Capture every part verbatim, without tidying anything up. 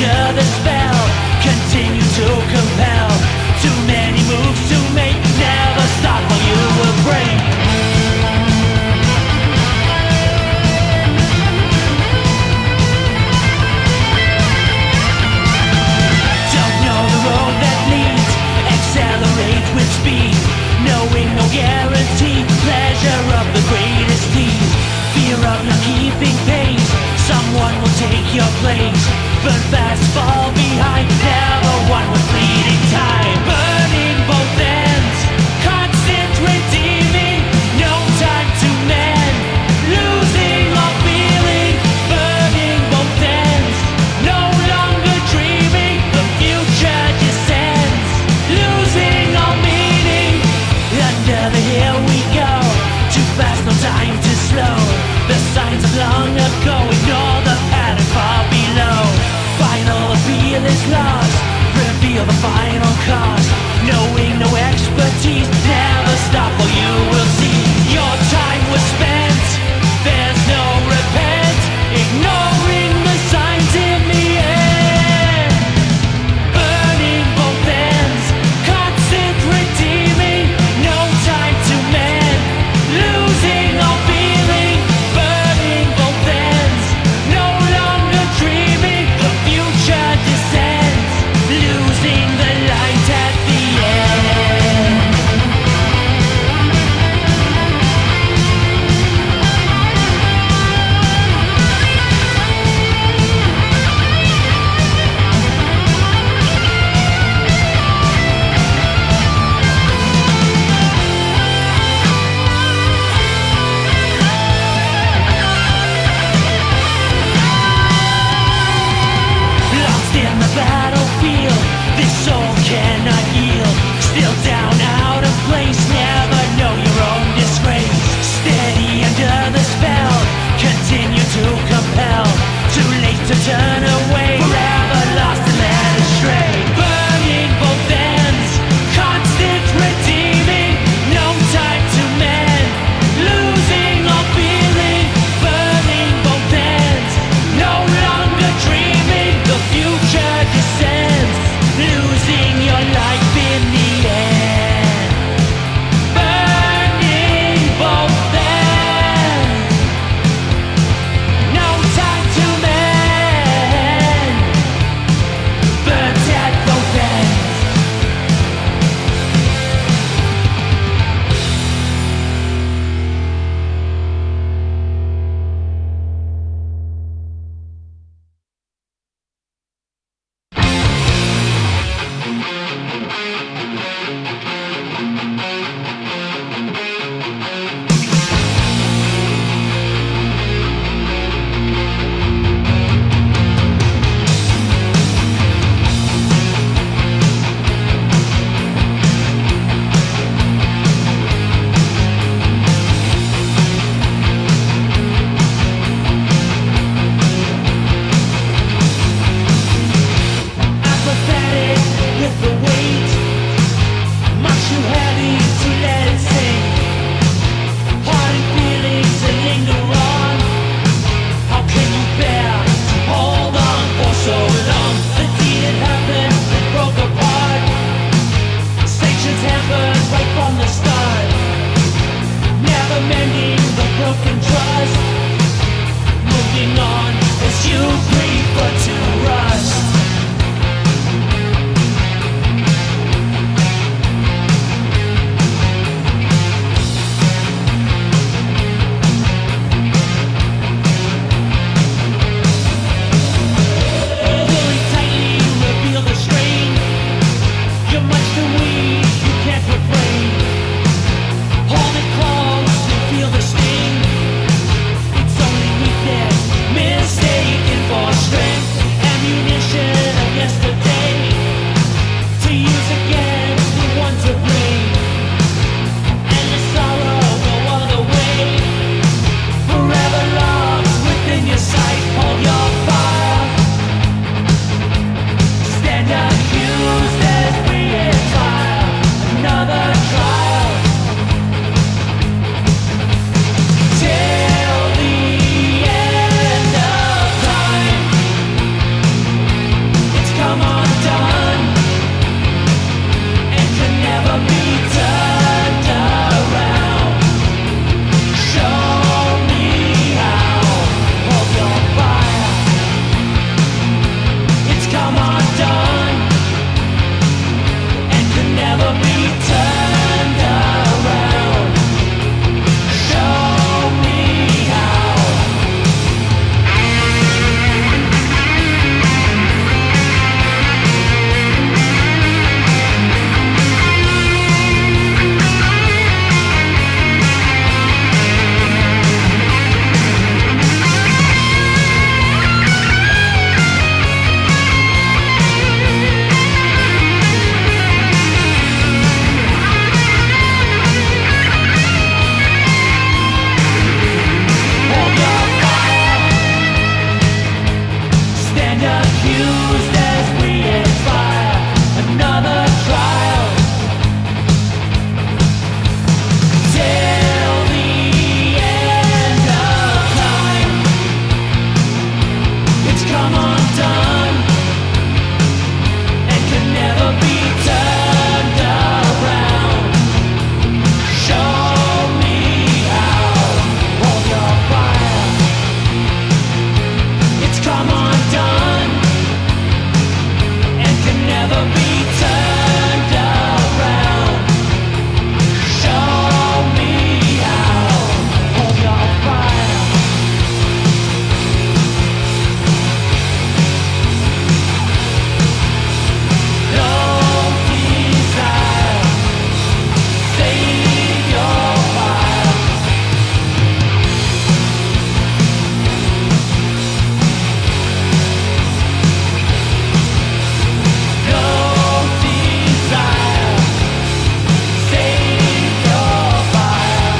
under the spell, continue to compel. Too many moves to make, never stop or you will break. Don't know the road that leads, accelerate with speed, knowing no guarantee, pleasure of the greatest ease, fear of not keeping pace, someone will take your place, burn fast, fall behind, never one with fleeting time, burning both ends, constant redeeming, no time to mend, losing all feeling, burning both ends, no longer dreaming, the future descends, losing all meaning, under the hill we go, too fast, no time to slow, the signs of long ago, ignore the pattern far below, final appeal is lost, reveal the final cost, knowing no expertise, never stop or you will see, your time was spent, there's no repent, ignoring the signs in the air, burning both ends, constant redeeming, no time to mend, losing all feeling, burning both ends, no longer dreaming, the future descends, losing the light at the end. Lost in the battlefield, this soul cannot yield, still down, out of place, never know your own disgrace, steady under the spell, continue to compel, too late to turn away, forever lost and led astray, burning both ends, constant redeeming, no time to mend, losing all feeling, burning both ends, no longer dreaming, the future descends, losing your life in the end, burning both ends, no time to mend. used as we expire. Another trial till the end of time. It's come undone and can never be turned around. Show me how. Hold your fire. It's come undone and can never be turned around. Show me how. Hold your fire. No desire. Save your fire. No desire. Save your fire.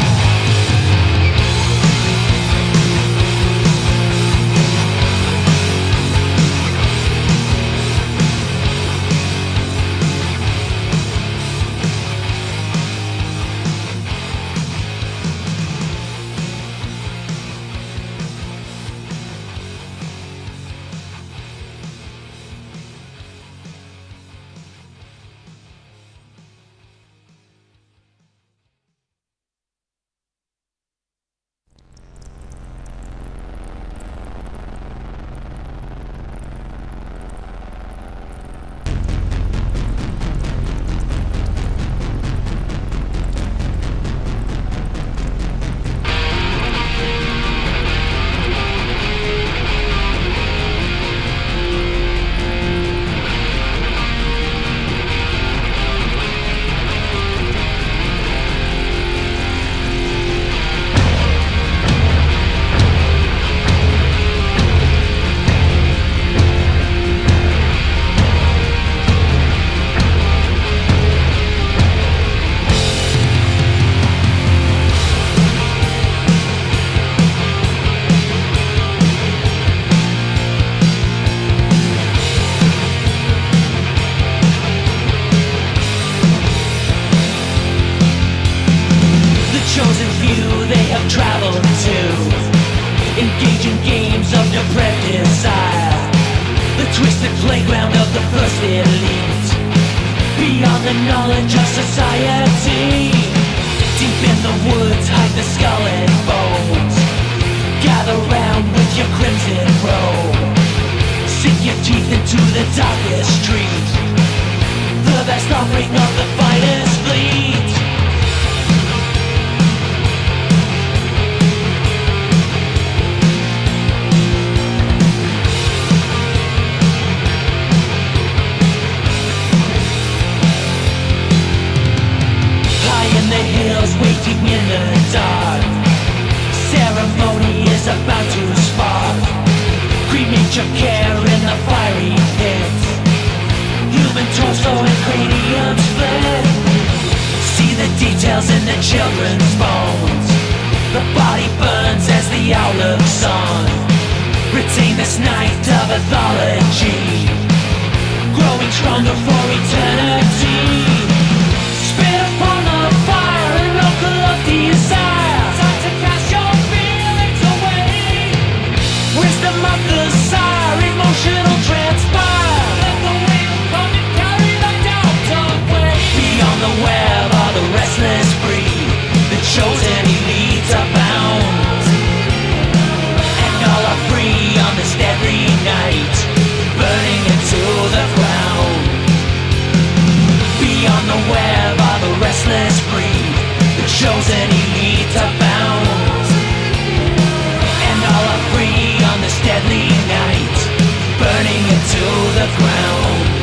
The chosen few they have traveled to engage in games of depraved desire. The twisted playground of the first elite, beyond the knowledge of society. Deep in the woods hide the skull and bones. Gather round with your crimson robe. Sink your teeth into the darkest street. The best offering of the finest fleet. High in the hills, waiting in the dark. Ceremony is about to spark. Cremate your care in the fiery pit. Human torso and cranium split. See the details in the children's bones. The body burns as the owl looks on. Retain this night of mythology, growing stronger for eternity. Spit upon the fire and local of desire. Time to cast your feelings away. Wisdom of the sire, emotional transpire. Let the wind come and carry the doubt away. Beyond the web are the restless breed. The chosen elite are bound, and all are free on this deadly night, burning into the ground. Beyond the web are the restless breed. The chosen elite are bound, and all are free on this deadly night, burning into the ground.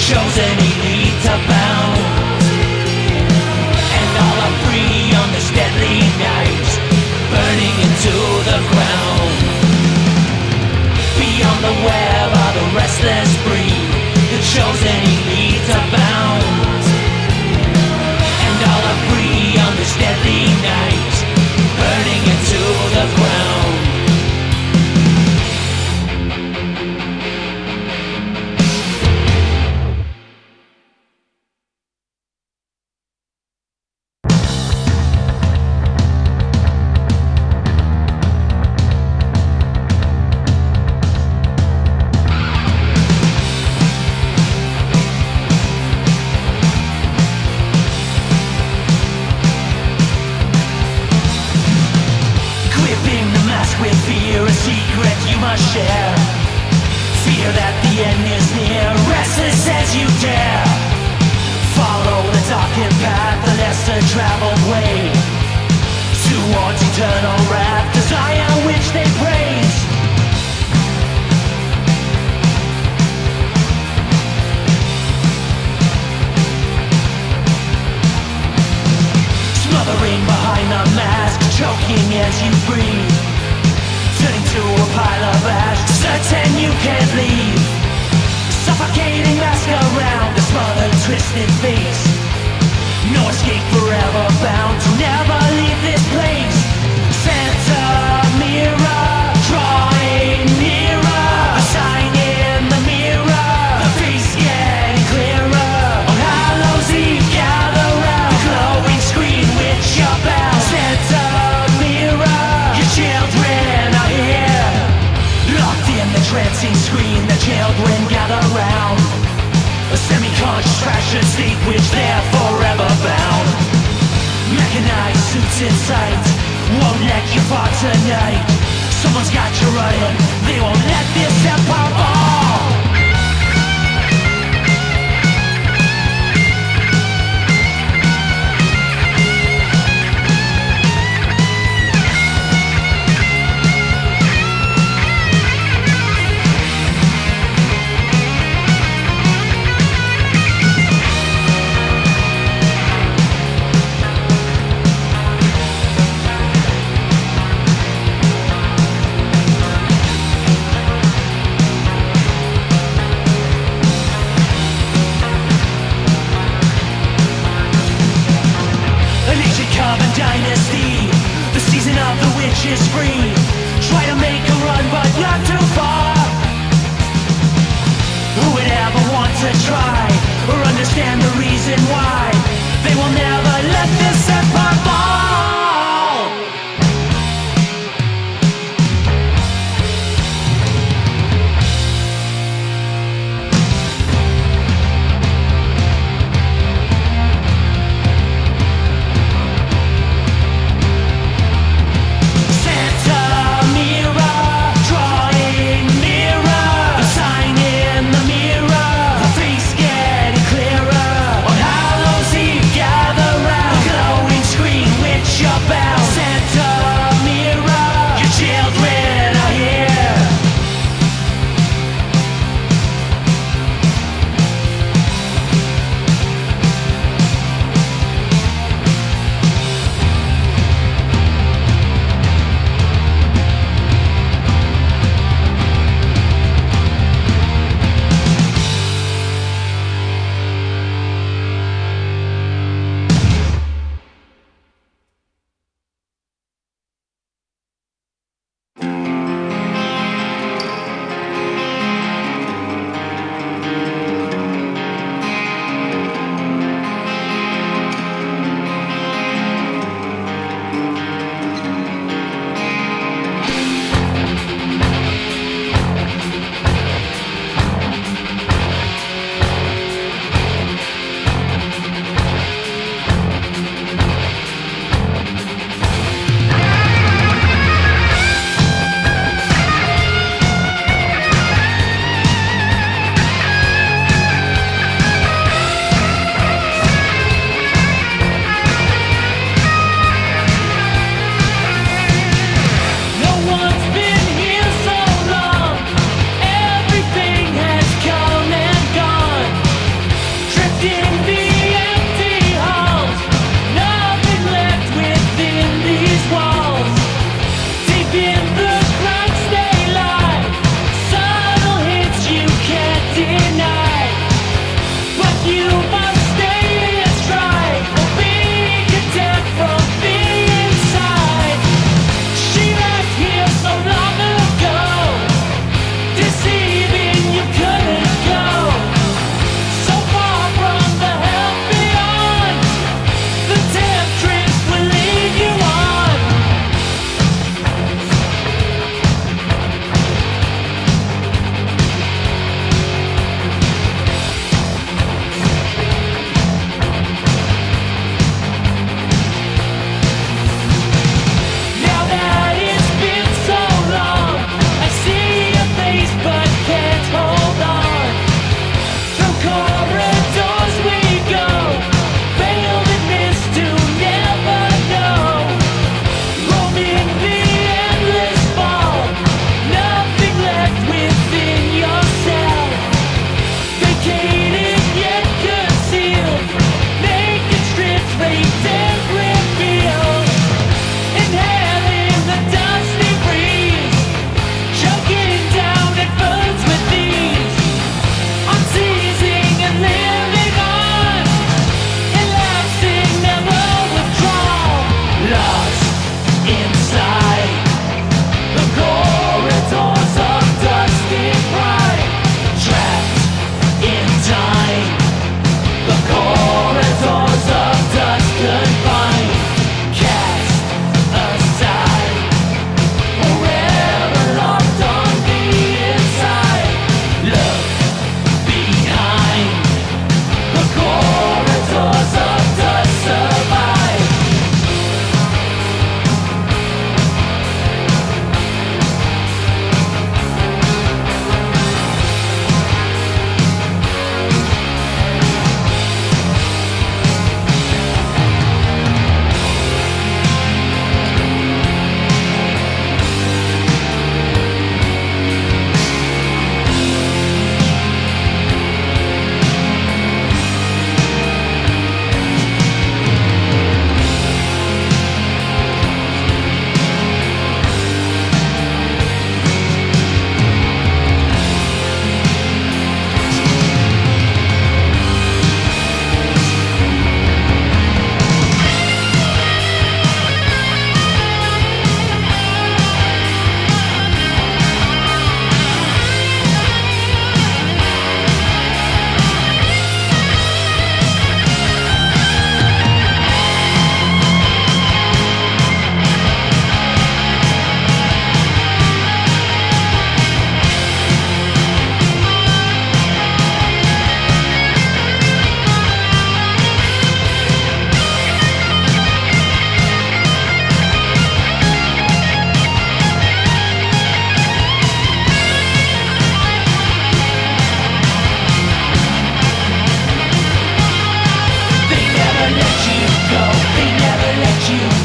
chosen elite are bound, and all are free on this deadly night, burning into the ground. Beyond the web are the restless breed, the chosen elite are bound, and all are free on this deadly night, burning into the ground. Santa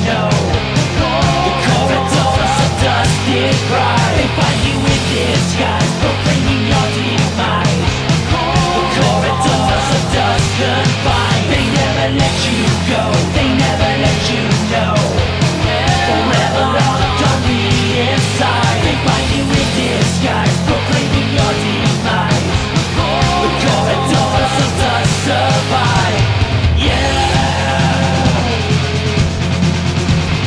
know. The corridors of dusted cry, they find you in disguise, proclaiming your demise. The corridors of dust confined, they never let you go, they never let you know. Forever locked on the inside, they find you in disguise, proclaiming your demise. The corridors of dust survive. Yeah.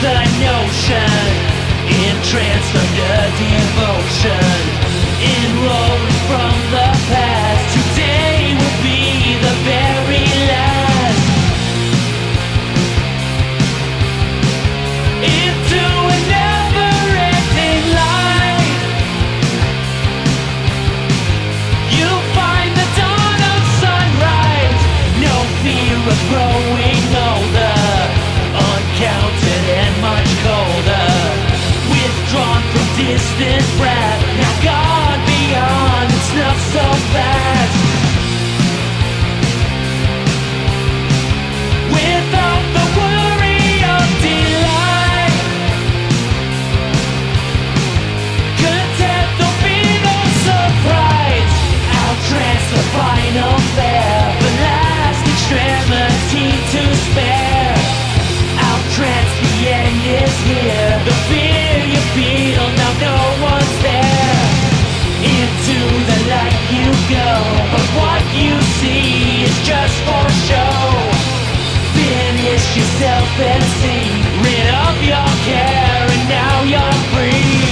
the notion, entranced under devotion, enrolling from the past. Today will be the very last. Into a never-ending life, you'll find the dawn of sunrise. No fear of growing older, uncounted and much colder, withdrawn from distant breath, now gone beyond and snuffed so fast. Without the worry of delight, content there'll be no surprise. Outtrance the final fare, the last extremity to spare. Outtrance, the end is here. The fear you feel, now no one's there. Into the light you go, but what you see is just for show. Finish yourself and see, rid of your care, and now you're free.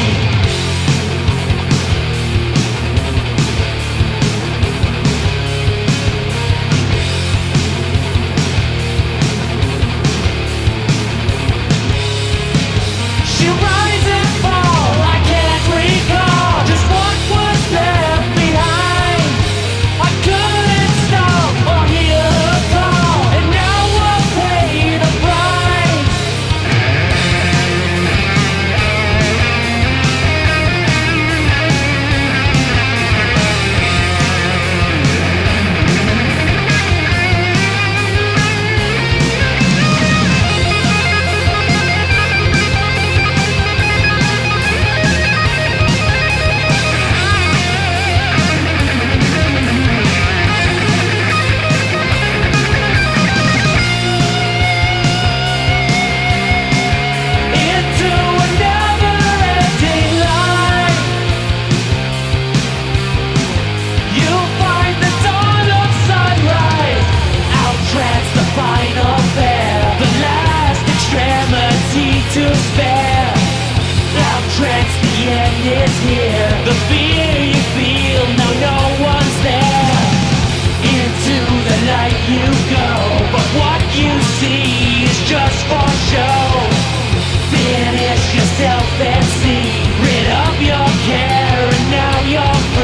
She rise and fall, I can't recall just what was left behind. I couldn't stop or hear her call, and now I'll pay the price. Into a never-ending life, you'll find the dawn of sunrise. Outtrance the final fare, the last extremity to spare. Outtrance, the end is here. The fear you feel, now no one's there. Into the light you go, but what you see is just for show. Finish yourself and see, rid of your care, and now you're free.